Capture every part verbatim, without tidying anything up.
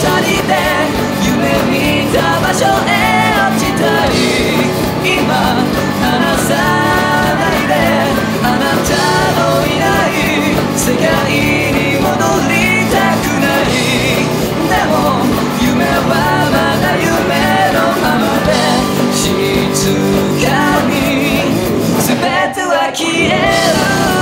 ふたりで夢見た場所へ落ちたい。今離さないで、あなたのいない世界に戻りたくない。でも夢はまだ夢のままで、静かに全ては消える。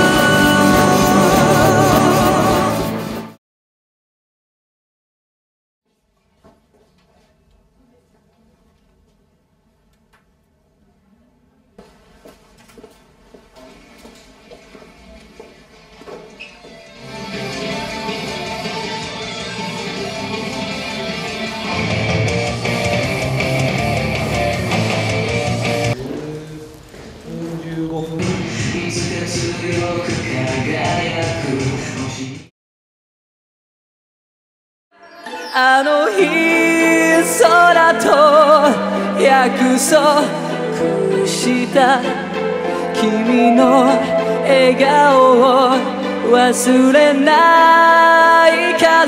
あの日空と約束した君の笑顔を忘れないから、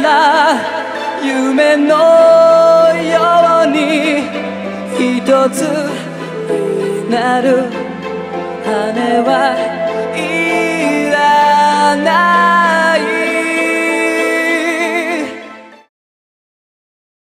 夢のように一つになる羽は